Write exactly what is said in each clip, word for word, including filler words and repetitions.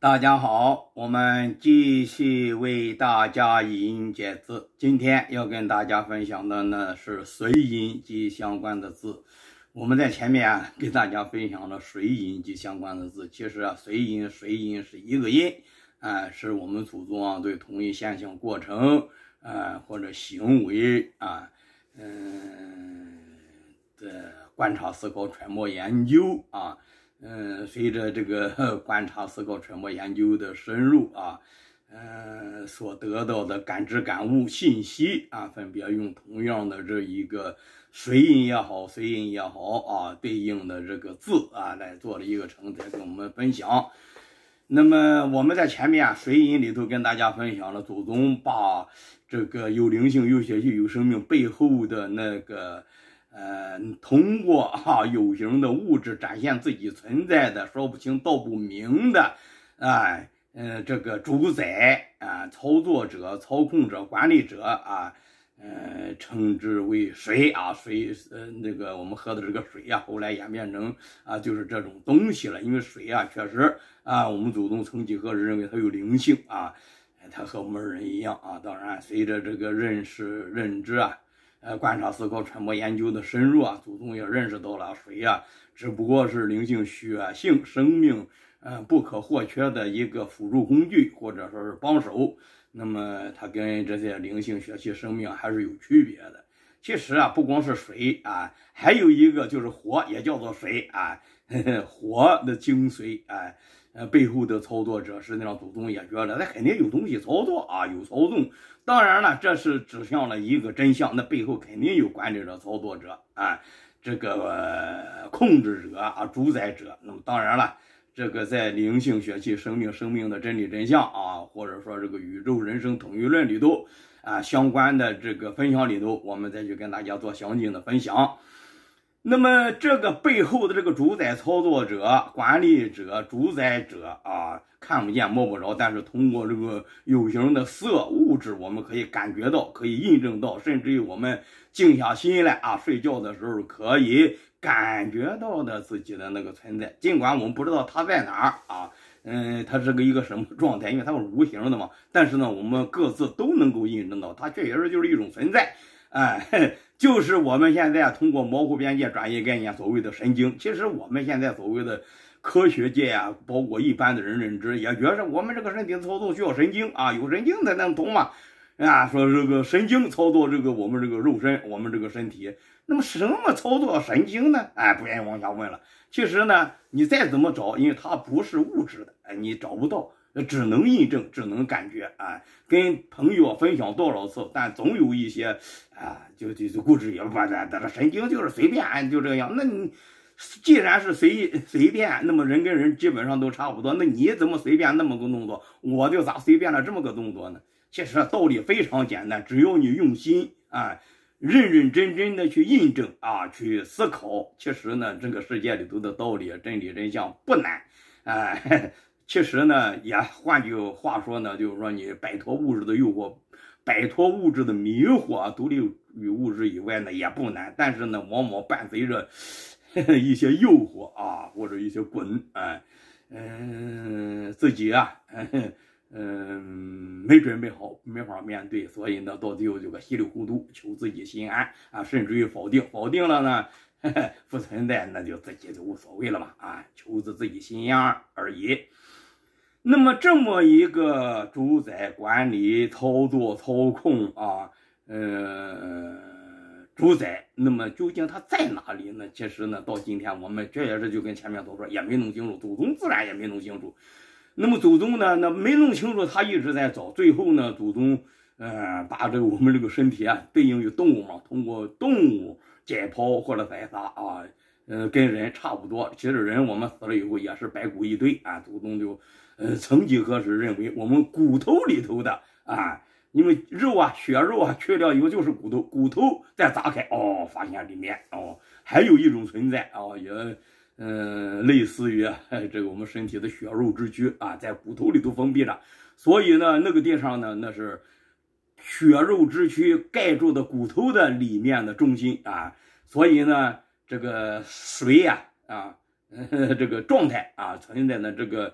大家好，我们继续为大家引解字。今天要跟大家分享的呢是水银及相关的字。我们在前面啊给大家分享了水银及相关的字。其实啊，水银、水银是一个音，啊、呃，是我们祖宗啊对同一现象、过程啊、呃、或者行为啊，嗯、呃、的观察、思考、揣摩、研究啊。嗯，随着这个观察、思考、揣摩、研究的深入啊，呃，所得到的感知、感悟、信息啊，分别用同样的这一个水银也好、水银也好啊，对应的这个字啊，来做了一个承载跟我们分享。那么我们在前面啊，水银里头跟大家分享了祖宗把这个有灵性、有血气、有生命背后的那个。呃，通过哈、啊、有形的物质展现自己存在的说不清道不明的，啊，呃，这个主宰啊、操作者、操控者、管理者啊，呃，称之为水啊，水，呃，那个我们喝的这个水啊，后来演变成啊，就是这种东西了。因为水啊，确实啊，我们祖宗曾几何时认为它有灵性啊，它和我们人一样啊。当然，随着这个认识、认知啊。呃，观察、思考、揣摩、研究的深入啊，祖宗也认识到了水啊，只不过是灵性、血性、生命，呃，不可或缺的一个辅助工具，或者说是帮手。那么它跟这些灵性、血气、生命还是有区别的。其实啊，不光是水啊，还有一个就是火，也叫做水啊，呵呵火的精髓啊。呃，背后的操作者实际上祖宗也觉得他肯定有东西操作啊，有操纵。当然了，这是指向了一个真相，那背后肯定有管理者、操作者啊，这个、呃、控制者啊、主宰者。那么当然了，这个在灵性、血气、生命、生命的真理真相啊，或者说这个宇宙人生统一论里头啊相关的这个分享里头，我们再去跟大家做详尽的分享。那么这个背后的这个主宰、操作者、管理者、主宰者啊，看不见摸不着，但是通过这个有形的色物质，我们可以感觉到，可以印证到，甚至于我们静下心来啊，睡觉的时候可以感觉到的自己的那个存在，尽管我们不知道它在哪儿啊，嗯，它是个一个什么状态，因为它是无形的嘛，但是呢，我们各自都能够印证到，它确实就是一种存在。哎，就是我们现在通过模糊边界转移概念所谓的神经，其实我们现在所谓的科学界啊，包括一般的人认知，也觉得我们这个身体操作需要神经啊，有神经才能通嘛。啊，说这个神经操作这个我们这个肉身，我们这个身体，那么什么操作神经呢？哎，不愿意往下问了。其实呢，你再怎么找，因为它不是物质的，哎，你找不到。只能印证，只能感觉啊，跟朋友分享多少次，但总有一些啊，就就就固执也不的，这神经就是随便就这样。那你既然是随随便，那么人跟人基本上都差不多，那你怎么随便那么个动作，我就咋随便了这么个动作呢？其实道理非常简单，只要你用心啊，认认真真的去印证啊，去思考，其实呢，这个世界里头的道理、真理、真相不难啊。其实呢，也换句话说呢，就是说你摆脱物质的诱惑，摆脱物质的迷惑，独立于物质以外呢也不难，但是呢，往往伴随着一些诱惑啊，或者一些滚啊，嗯、呃，自己啊，嗯、呃，没准备好，没法面对，所以呢，到最后就个稀里糊涂，求自己心安啊，甚至于否定，否定了呢。不存在，那就自己就无所谓了嘛，啊，求自自己心安而已。那么这么一个主宰、管理、操作、操控啊，呃，主宰，那么究竟它在哪里呢？其实呢，到今天我们这也是就跟前面所说，也没弄清楚，祖宗自然也没弄清楚。那么祖宗呢，那没弄清楚，他一直在找，最后呢，祖宗呃把这个我们这个身体啊，对应于动物嘛，通过动物解剖或者宰杀啊，呃，跟人差不多。其实人我们死了以后也是白骨一堆啊。祖宗就呃曾几何时认为我们骨头里头的啊，因为肉啊血肉啊去掉以后就是骨头，骨头再砸开哦，发现里面哦还有一种存在啊，也嗯、呃、类似于、哎、这个我们身体的血肉之躯啊，在骨头里头封闭着。所以呢，那个地方呢，那是血肉之躯盖住的骨头的里面的中心啊，所以呢，这个水呀 啊，啊、呃，这个状态啊存在的这个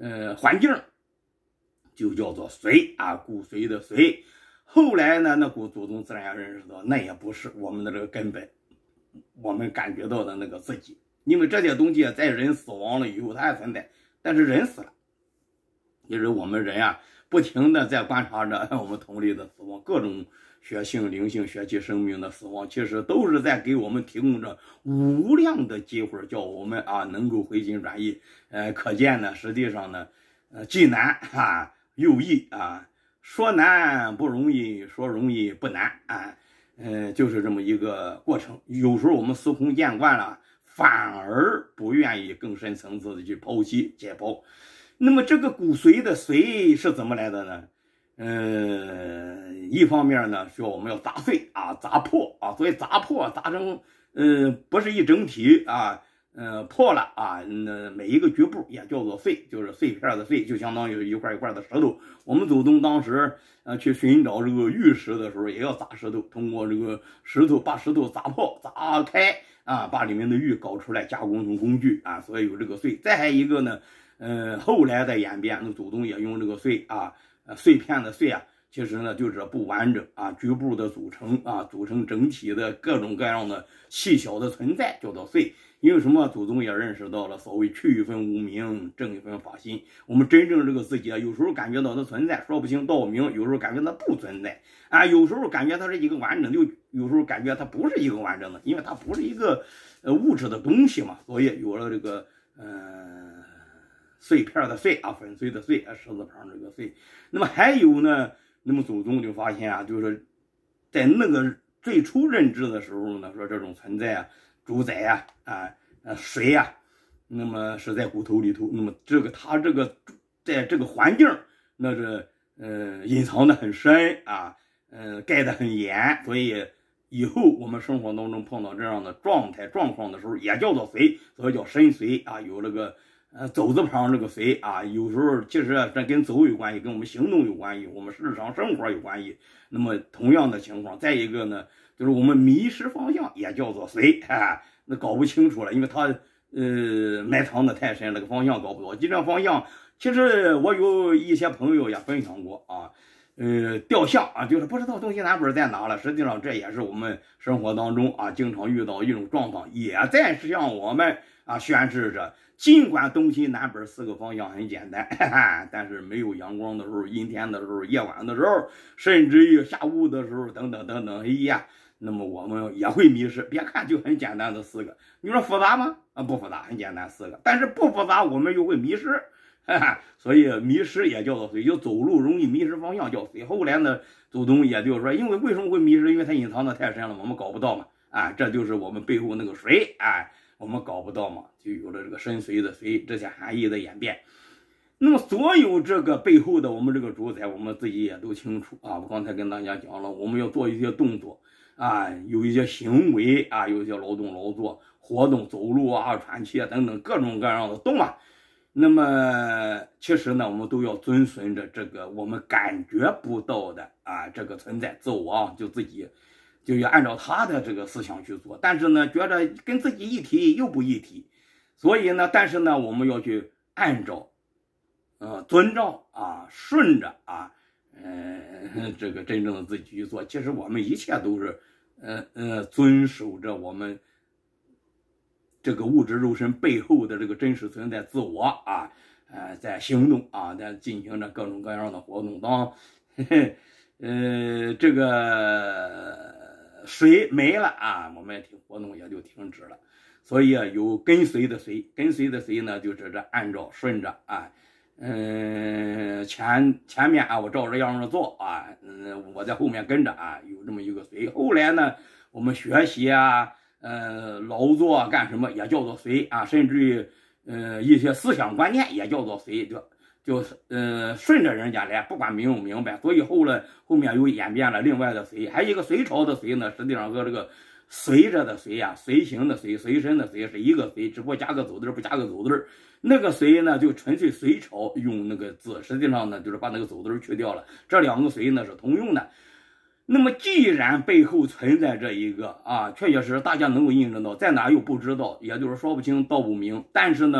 呃环境，就叫做随啊，骨髓的随。后来呢，那古祖宗自然认识到，那也不是我们的这个根本，我们感觉到的那个自己。因为这些东西在人死亡了以后它还存在，但是人死了，也就是我们人啊，不停的在观察着我们同类的死亡，各种血性、灵性、血气生命的死亡，其实都是在给我们提供着无量的机会，叫我们啊能够回心转意。呃，可见呢，实际上呢，呃，既难啊又易啊，说难不容易，说容易不难啊，呃，就是这么一个过程。有时候我们司空见惯了，反而不愿意更深层次的去剖析解剖。那么这个骨髓的髓是怎么来的呢？呃，一方面呢，需要我们要砸碎啊，砸破啊，所以砸破砸成呃不是一整体啊，呃破了啊，那每一个局部也叫做碎，就是碎片的碎，就相当于一块一块的石头。我们祖宗当时呃去寻找这个玉石的时候，也要砸石头，通过这个石头把石头砸破、砸开啊，把里面的玉搞出来，加工成工具啊，所以有这个碎。再还一个呢，呃，后来的演变，那祖宗也用这个碎啊。呃，碎片的碎啊，其实呢就是不完整啊，局部的组成啊，组成整体的各种各样的细小的存在叫做碎。因为什么？祖宗也认识到了所谓去一分无名，正一分法心。我们真正这个自己啊，有时候感觉到它存在，说不清道不明；有时候感觉它不存在啊，有时候感觉它是一个完整，就有时候感觉它不是一个完整的，因为它不是一个呃物质的东西嘛，所以有了这个呃。碎片的碎啊，粉碎的碎啊，石字旁这个碎。那么还有呢，那么祖宗就发现啊，就是在那个最初认知的时候呢，说这种存在啊，主宰啊，啊呃水啊，那么是在骨头里头。那么这个它这个在这个环境，那是呃隐藏的很深啊，呃盖得很严，所以以后我们生活当中碰到这样的状态状况的时候，也叫做随，所以叫身随啊，有这个。呃，走字旁这个随啊，有时候其实这跟走有关系，跟我们行动有关系，我们日常生活有关系。那么同样的情况，再一个呢，就是我们迷失方向也叫做随啊，那搞不清楚了，因为它呃埋藏的太深，那个方向搞不到。这个方向，其实我有一些朋友也分享过啊，呃，掉相啊，就是不知道东西南北在哪了。实际上这也是我们生活当中啊经常遇到一种状况，也在向我们啊宣示着。尽管东西南北四个方向很简单，哈哈，但是没有阳光的时候、阴天的时候、夜晚的时候，甚至于下午的时候，等等等等，哎呀，那么我们也会迷失。别看就很简单的四个，你说复杂吗？啊，不复杂，很简单四个。但是不复杂，我们又会迷失，哈哈。所以迷失也叫做随，就走路容易迷失方向叫随。后来呢，祖宗也就是说，因为为什么会迷失？因为它隐藏的太深了，我们搞不到嘛。啊，这就是我们背后那个水啊。我们搞不到嘛，就有了这个身随的随这些含义的演变。那么所有这个背后的我们这个主宰，我们自己也都清楚啊。我刚才跟大家讲了，我们要做一些动作啊，有一些行为啊，有一些劳动劳作活动，走路啊、喘气啊等等各种各样的动啊。那么其实呢，我们都要遵循着这个我们感觉不到的啊这个存在自我啊，就自己。就要按照他的这个思想去做，但是呢，觉得跟自己一体又不一体，所以呢，但是呢，我们要去按照，呃，遵照啊，顺着啊，呃，这个真正的自己去做。其实我们一切都是，呃呃，遵守着我们这个物质肉身背后的这个真实存在自我啊，呃，在行动啊，在进行着各种各样的活动。当，呵呵呃，这个。水没了啊，我们活动也就停止了。所以啊，有跟随的随，跟随的随呢，就是这按照顺着啊，嗯，前前面啊，我照着样子做啊，嗯，我在后面跟着啊，有这么一个随。后来呢，我们学习啊，呃，劳作啊，干什么也叫做随啊，甚至于呃一些思想观念也叫做随，就。就是呃顺着人家来，不管明不明白，所以后来后面又演变了另外的随，还有一个隋朝的隋呢，实际上和这个随着的随呀、啊，随行的随、随身的随是一个随，只不过加个走字不加个走字。那个随呢，就纯粹隋朝用那个字，实际上呢就是把那个走字去掉了。这两个随呢是通用的。那么既然背后存在着一个啊，确确实实大家能够印证到，在哪又不知道，也就是说不清道不明，但是呢。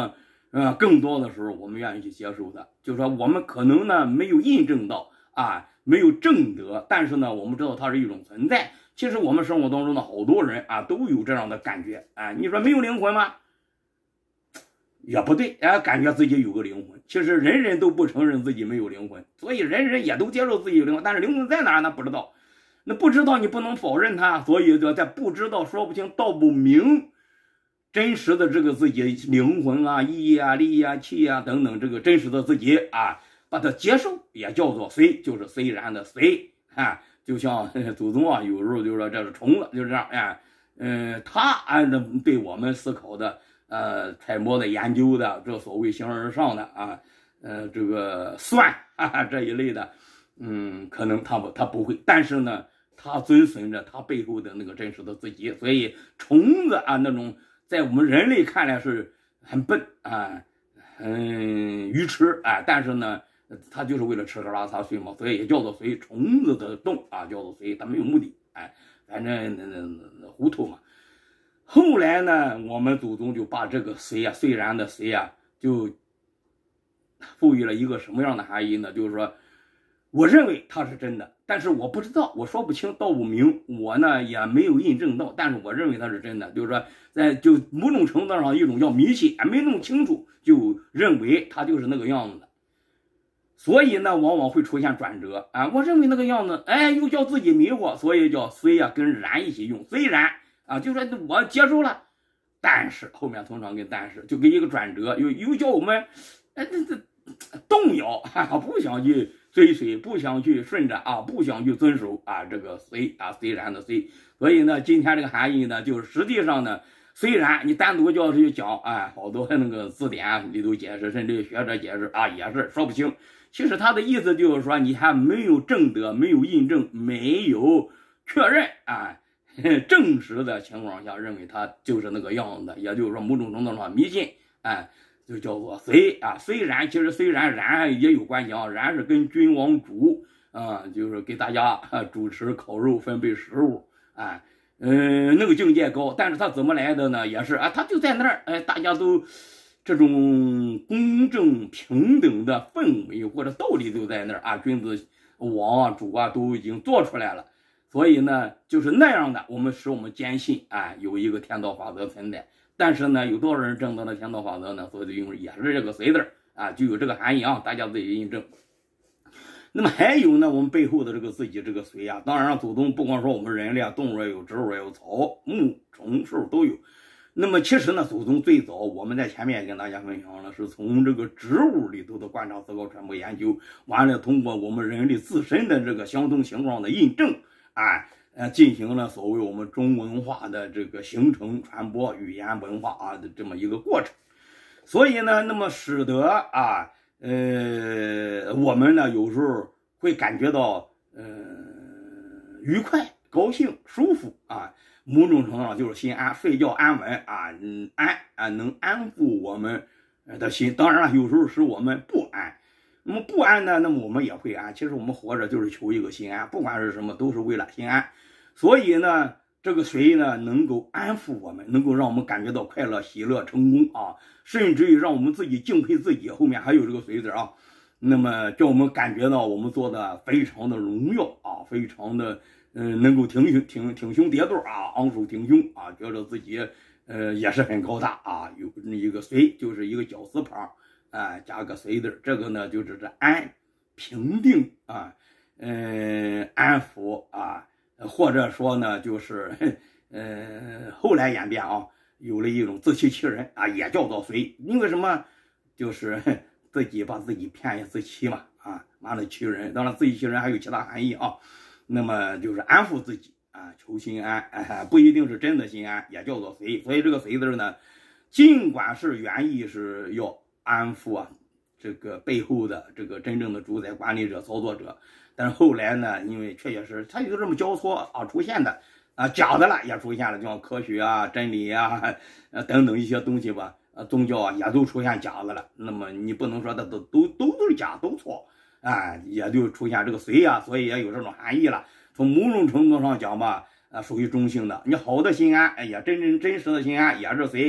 呃，更多的时候我们愿意去接受的，就是说我们可能呢没有印证到啊，没有证得，但是呢，我们知道它是一种存在。其实我们生活当中的好多人啊，都有这样的感觉啊。你说没有灵魂吗？也不对，哎，感觉自己有个灵魂。其实人人都不承认自己没有灵魂，所以人人也都接受自己有灵魂，但是灵魂在哪儿呢？不知道。那不知道你不能否认它，所以就在不知道、说不清、道不明。真实的这个自己灵魂啊、意啊、力啊、气啊等等，这个真实的自己啊，把它接受，也叫做虽，就是虽然的虽啊，就像祖宗啊，有时候就说这是虫子，就这样哎，嗯，他按照对我们思考的、呃揣摩的、研究的，这所谓形而上的啊，呃，这个算哈哈这一类的，嗯，可能他不他不会，但是呢，他遵循着他背后的那个真实的自己，所以虫子啊那种。在我们人类看来是很笨啊，很愚痴啊，但是呢，它就是为了吃喝拉撒睡嘛，所以也叫做随虫子的动啊，叫做随，它没有目的，哎，反正那那那糊涂嘛。后来呢，我们祖宗就把这个随啊，虽然的随啊，就赋予了一个什么样的含义呢？就是说，我认为它是真的，但是我不知道，我说不清道不明，我呢也没有印证到，但是我认为它是真的，就是说在就某种程度上一种叫迷信，还没弄清楚就认为它就是那个样子的，所以呢往往会出现转折啊，我认为那个样子，哎，又叫自己迷惑，所以叫虽啊跟然一起用，虽然啊就说我接受了，但是后面通常跟但是就给一个转折，又又叫我们哎这这动摇，哈哈，不想去追随，不想去顺着啊，不想去遵守啊，这个虽啊虽然的虽，所以呢，今天这个含义呢，就是实际上呢，虽然你单独叫去讲，哎，好多那个字典里头解释，甚至学者解释啊，也是说不清。其实他的意思就是说，你还没有证得，没有印证，没有确认啊，证实的情况下，认为他就是那个样子，也就是说某种程度上迷信，哎。就叫做虽啊，虽然其实虽然然也有关系啊，然是跟君王主啊，就是给大家啊主持烤肉分配食物啊，嗯、呃，那个境界高，但是他怎么来的呢？也是啊，他就在那儿，哎，大家都这种公正平等的氛围或者道理就在那儿啊，君子王啊主啊都已经做出来了，所以呢，就是那样的，我们使我们坚信啊，有一个天道法则存在。但是呢，有多少人证得了天道法则呢？所以用也是这个随字啊，就有这个含义啊，大家自己印证。那么还有呢，我们背后的这个自己这个随啊，当然祖宗不光说我们人类啊，动物也有，植物也有，草木虫兽都有。那么其实呢，祖宗最早我们在前面也跟大家分享了，是从这个植物里头的观察、思考、传播、研究，完了通过我们人类自身的这个相同情况的印证，啊。呃，进行了所谓我们中文化的这个形成、传播、语言文化啊的这么一个过程，所以呢，那么使得啊，呃，我们呢有时候会感觉到呃愉快、高兴、舒服啊，某种程度上就是心安，睡觉安稳啊，嗯安啊能安抚我们的心。当然了，有时候使我们不安。那么不安呢？那么我们也会安。其实我们活着就是求一个心安，不管是什么，都是为了心安。所以呢，这个谁呢，能够安抚我们，能够让我们感觉到快乐、喜乐、成功啊，甚至于让我们自己敬佩自己。后面还有这个随字啊，那么叫我们感觉到我们做的非常的荣耀啊，非常的嗯、呃，能够挺胸挺挺胸叠肚啊，昂首挺胸啊，觉得自己呃也是很高大啊。有一个随就是一个绞丝旁。啊，加个随字，这个呢就是这安、平定啊，嗯、呃，安抚啊，或者说呢就是，呃，后来演变啊，有了一种自欺欺人啊，也叫做随，因为什么？就是自己把自己骗也自欺嘛，啊，完了欺人，当然自欺欺人还有其他含义啊，那么就是安抚自己啊，求心安，啊、不一定是真的心安，也叫做随，所以这个随字呢，尽管是原意是要。安抚啊，这个背后的这个真正的主宰、管理者、操作者，但是后来呢，因为确确实它就这么交错啊出现的啊，假的了也出现了，就像科学啊、真理啊、呃等等一些东西吧，呃宗教啊也都出现假的了。那么你不能说它都都都都是假都错啊，也就出现这个随啊，所以也有这种含义了。从某种程度上讲吧，啊属于中性的。你好的心安，哎呀，真真真实的心安也是随。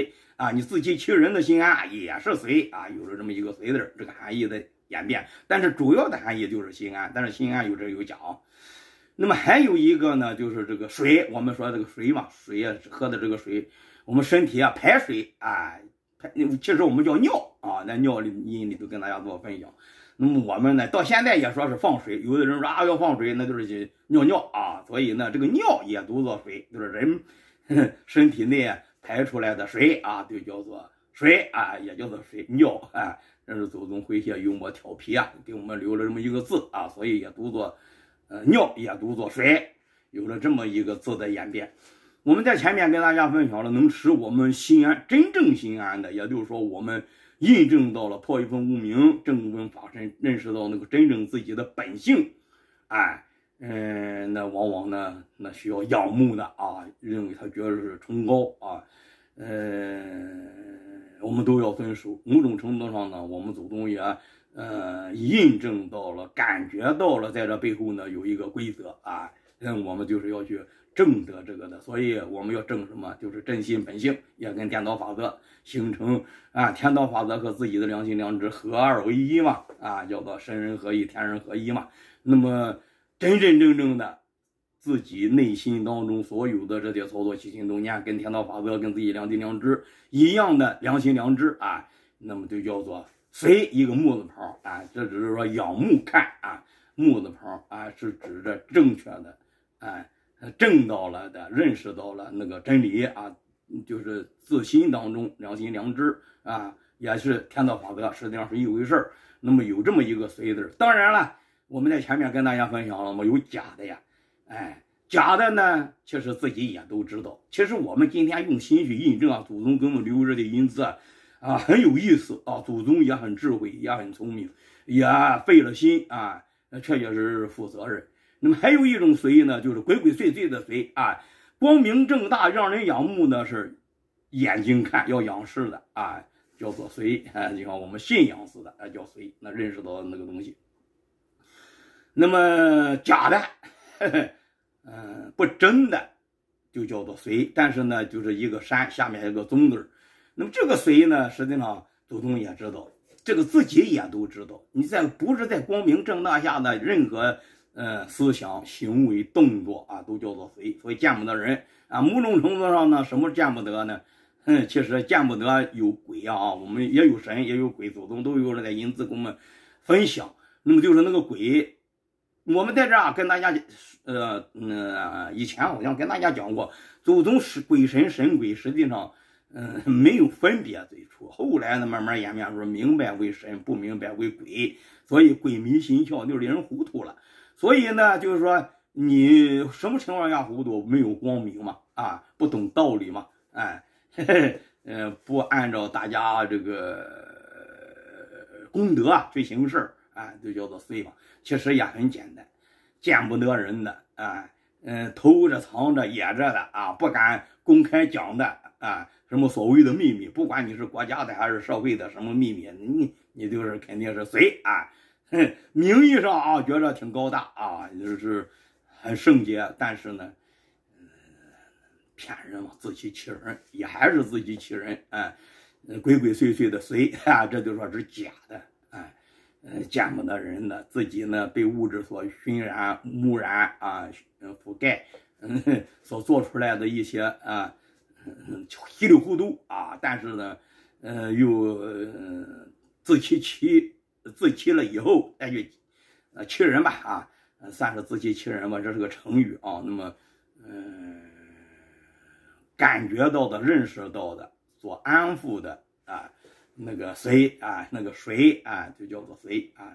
啊，你自欺欺人的心安也是随啊，有了这么一个随字这个含义的演变，但是主要的含义就是心安，但是心安有这有讲。那么还有一个呢，就是这个水，我们说这个水嘛，水啊，喝的这个水，我们身体啊排水啊，排，其实我们叫尿啊，在尿里音里头跟大家做分享。那么我们呢，到现在也说是放水，有的人说啊要放水，那就是尿尿啊，所以呢，这个尿也读作水，就是人身体内排出来的水啊，就叫做水啊，也叫做水尿啊。这是祖宗诙谐幽默调皮啊，给我们留了这么一个字啊，所以也读作呃尿，也读作水，有了这么一个字的演变。我们在前面跟大家分享了，能使我们心安，真正心安的，也就是说我们印证到了破一分无明，正闻法身，认识到那个真正自己的本性，哎，嗯，那往往呢，那需要仰慕的啊，认为他觉得是崇高啊，嗯，我们都要遵守。某种程度上呢，我们祖宗也呃印证到了，感觉到了，在这背后呢有一个规则啊，嗯，我们就是要去正得这个的，所以我们要正什么？就是正心本性，也跟天道法则形成啊，天道法则和自己的良心良知合二为一嘛，啊，叫做神人合一，天人合一嘛。那么真真正正的自己内心当中所有的这些操作起心动念，跟天道法则、跟自己良心良知一样的良心良知啊，那么就叫做随一个木字旁啊，这只是说仰慕看啊，木字旁啊是指着正确的啊。正到了的，认识到了那个真理啊，就是自心当中良心良知啊，也是天道法则，实际上是一回事儿。那么有这么一个随字，当然了，我们在前面跟大家分享了嘛，有假的呀，哎，假的呢，其实自己也都知道。其实我们今天用心去印证啊，祖宗给我们留着的银子啊，啊很有意思啊，祖宗也很智慧，也很聪明，也费了心啊，确确实实负责任。那么还有一种随呢，就是鬼鬼祟祟的随啊，光明正大让人仰慕呢是眼睛看要仰视的啊，叫做随啊，就像我们信仰似的啊，叫随，那认识到那个东西。那么假的，呵呵嗯，不真的，就叫做随，但是呢，就是一个山下面一个宗字。那么这个随呢，实际上祖宗也知道，这个自己也都知道，你在不是在光明正大下的任何。呃，思想、行为、动作啊，都叫做随，所以见不得人啊。某种程度上呢，什么见不得呢？嗯，其实见不得有鬼啊，我们也有神，也有鬼，祖宗都有人在银子跟我们分享。那么就是那个鬼，我们在这儿跟大家，呃，嗯，以前好像跟大家讲过，祖宗是鬼神神鬼，实际上，嗯，没有分别最初。后来呢，慢慢演变出明白为神，不明白为鬼，所以鬼迷心窍，就令人糊涂了。所以呢，就是说你什么情况下糊涂？没有光明嘛，啊，不懂道理嘛，哎，嘿嘿，呃，不按照大家这个功德啊去行事啊，就叫做随嘛。其实也很简单，见不得人的啊，嗯，偷着藏着掖着的啊，不敢公开讲的啊，什么所谓的秘密，不管你是国家的还是社会的什么秘密，你你就是肯定是随啊。名义上啊，觉着挺高大啊，就是很圣洁，但是呢，嗯，骗人嘛，自欺欺人，也还是自欺欺人，哎，鬼鬼祟祟的随啊，这就说是假的，哎，呃，见不得人的，自己呢被物质所熏染、污染啊，覆盖，嗯，所做出来的一些啊，嗯，稀里糊涂啊，但是呢，呃，又呃自欺欺。自欺了以后再去呃欺人吧啊，算是自欺欺人吧，这是个成语啊。那么，嗯、呃，感觉到的、认识到的、所安抚的啊，那个随啊，那个谁啊，就叫做随啊。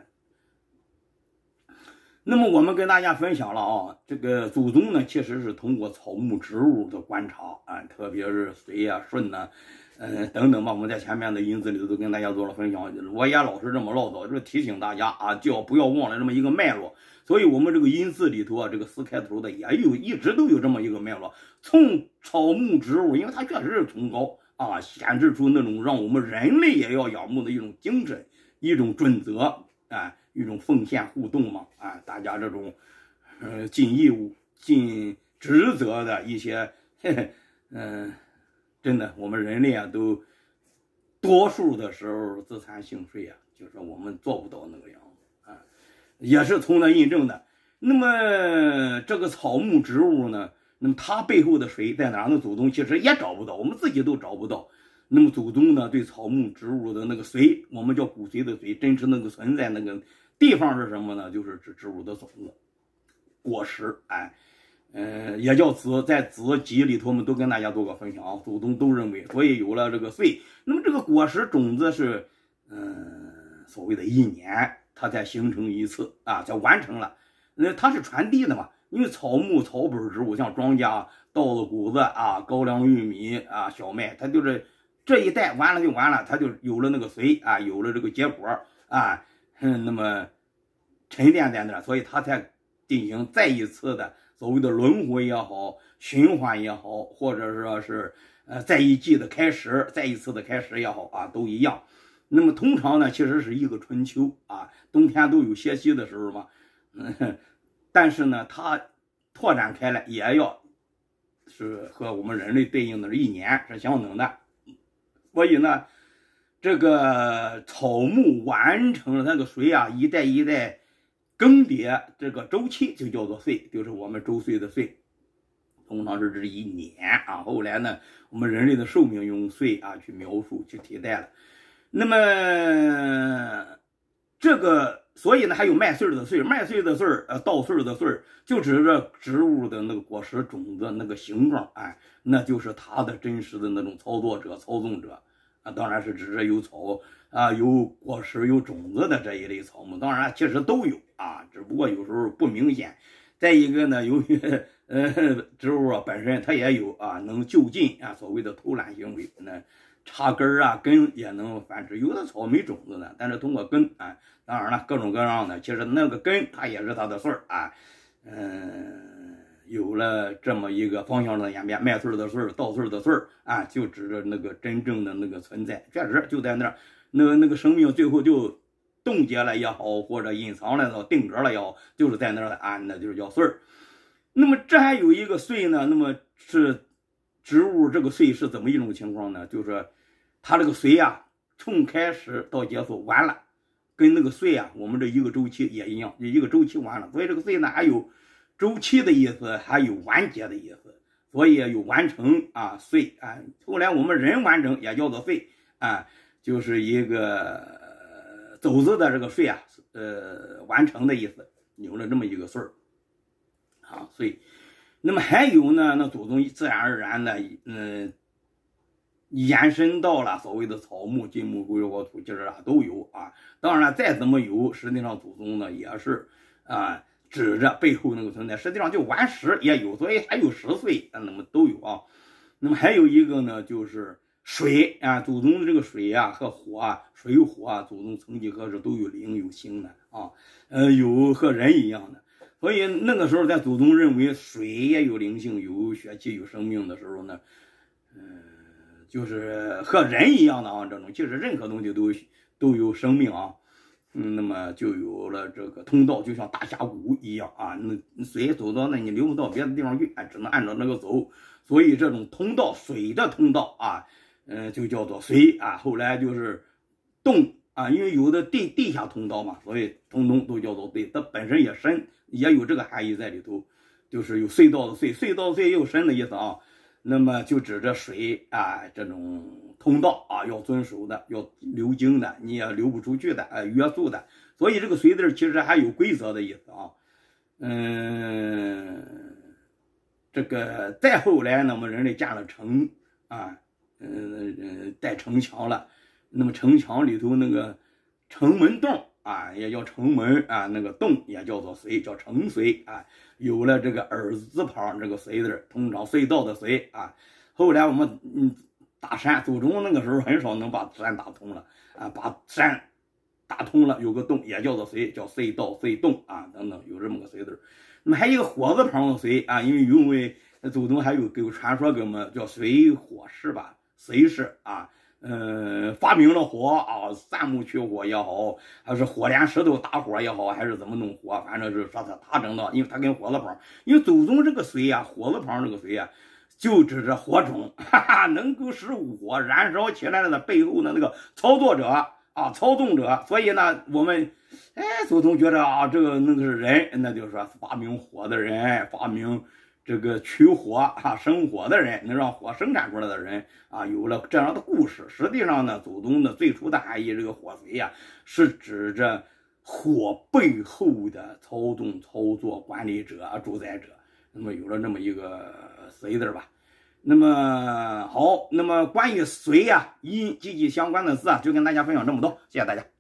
那么我们跟大家分享了啊，这个祖宗呢，其实是通过草木植物的观察啊，特别是随呀、顺呐。嗯，等等吧，我们在前面的音字里头都跟大家做了分享，我也老是这么唠叨，就是提醒大家啊，就不要忘了这么一个脉络。所以，我们这个音字里头啊，这个四开头的也有，一直都有这么一个脉络。从草木植物，因为它确实是崇高啊，显示出那种让我们人类也要仰慕的一种精神、一种准则啊，一种奉献互动嘛啊，大家这种呃尽义务、尽职责的一些，嗯。呃真的，我们人类啊，都多数的时候自惭形秽啊，就是我们做不到那个样子啊，也是从那印证的。那么这个草木植物呢，那么它背后的水在哪呢？祖宗其实也找不到，我们自己都找不到。那么祖宗呢，对草木植物的那个髓，我们叫骨髓的髓，真实那个存在那个地方是什么呢？就是指植物的种子、果实，哎，呃，也叫子，在子集里头，我们都跟大家做过分享啊。祖宗都认为，所以有了这个髓。那么这个果实种子是，嗯、呃，所谓的一年它才形成一次啊，才完成了。那它是传递的嘛？因为草木、草本植物，像庄稼、稻子、谷子啊、高粱、玉米啊、小麦，它就是这一代完了就完了，它就有了那个髓啊，有了这个结果啊，嗯，那么沉淀在那儿，所以它才进行再一次的所谓的轮回也好，循环也好，或者说是呃再一季的开始，再一次的开始也好啊，都一样。那么通常呢，其实是一个春秋啊，冬天都有歇息的时候嘛。嗯，但是呢，它拓展开来也要是和我们人类对应的一年是相等的，所以呢，这个草木完成了那个水啊，一代一代更迭这个周期就叫做岁，就是我们周岁的岁，通常是指一年啊。后来呢，我们人类的寿命用岁啊去描述去替代了。那么这个。所以呢，还有麦穗的穗，麦穗的穗儿，呃，稻穗的穗儿，就指着植物的那个果实种子那个形状，哎，那就是它的真实的那种操作者、操纵者啊，当然是指着有草啊、有果实、有种子的这一类草木，当然其实都有啊，只不过有时候不明显。再一个呢，由于呃植物啊本身它也有啊能就近啊所谓的偷懒行为，那插根啊根也能繁殖，有的草没种子呢，但是通过根啊。当然了，各种各样的，其实那个根它也是它的穗儿啊，嗯，有了这么一个方向上的演变，麦穗的穗儿、稻穗的穗儿啊，就指着那个真正的那个存在，确实就在那儿，那个那个生命最后就冻结了也好，或者隐藏了也好，定格了也好，就是在那儿的啊，那就是叫穗儿。那么这还有一个穗呢，那么是植物这个穗是怎么一种情况呢？就是它这个穗啊，从开始到结束完了。跟那个岁啊，我们这一个周期也一样，一个周期完了，所以这个岁呢还有周期的意思，还有完结的意思，所以有完成啊岁啊。后来我们人完整也叫做岁啊，就是一个走字的这个岁啊，呃，完成的意思，有了这么一个岁儿啊岁。那么还有呢，那祖宗自然而然的，嗯。延伸到了所谓的草木、金木、水火土，其实啊都有啊。当然了，再怎么有，实际上祖宗呢也是啊指着背后那个存在，实际上就顽石也有，所以还有石岁啊，那么都有啊。那么还有一个呢，就是水啊，祖宗的这个水啊和火啊，水火啊，祖宗曾几何时都有灵有性的啊，呃，有和人一样的。所以那个时候，在祖宗认为水也有灵性、有血气、有生命的时候呢，嗯、呃。就是和人一样的啊，这种其实任何东西都都有生命啊，嗯，那么就有了这个通道，就像大峡谷一样啊，那水走到那你流不到别的地方去，哎，只能按照那个走，所以这种通道，水的通道啊，嗯、呃，就叫做水啊。后来就是洞啊，因为有的地地下通道嘛，所以通通都叫做水，它本身也深，也有这个含义在里头，就是有隧道的隧，隧道的隧也有深的意思啊。那么就指着水啊这种通道啊要遵守的，要流经的，你也流不出去的，呃约束的。所以这个水字其实还有规则的意思啊。嗯，这个再后来呢，我们人类建了城啊，嗯嗯带城墙了。那么城墙里头那个城门洞啊，也叫城门啊，那个洞也叫做髓，叫城髓啊。有了这个耳字旁这个髓字，通常隧道的髓啊。后来我们嗯打山，祖宗那个时候很少能把山打通了啊，把山打通了，有个洞也叫做髓，叫隧道、隧洞啊等等，有这么个髓字。那么还有一个火字旁的髓啊，因为因为祖宗还有给传说给我们叫水火氏吧，髓氏啊。嗯，发明了火啊，钻木取火也好，还是火连石头打火也好，还是怎么弄火，反正是说他他整的，因为他跟火字旁，因为祖宗这个水啊，火字旁这个水啊， 就指着火种，哈哈，能够使火燃烧起来的背后的那个操作者啊，操纵者。所以呢，我们哎，祖宗觉得啊，这个那个是人，那就是说发明火的人，发明这个取火啊、生火的人，能让火生产出来的人啊，有了这样的故事。实际上呢，祖宗的最初的含义，这个火髓呀、啊，是指着火背后的操纵、操作、管理者、主宰者。那么有了这么一个髓字吧。那么好，那么关于髓呀、阴息息相关的字啊，就跟大家分享这么多，谢谢大家。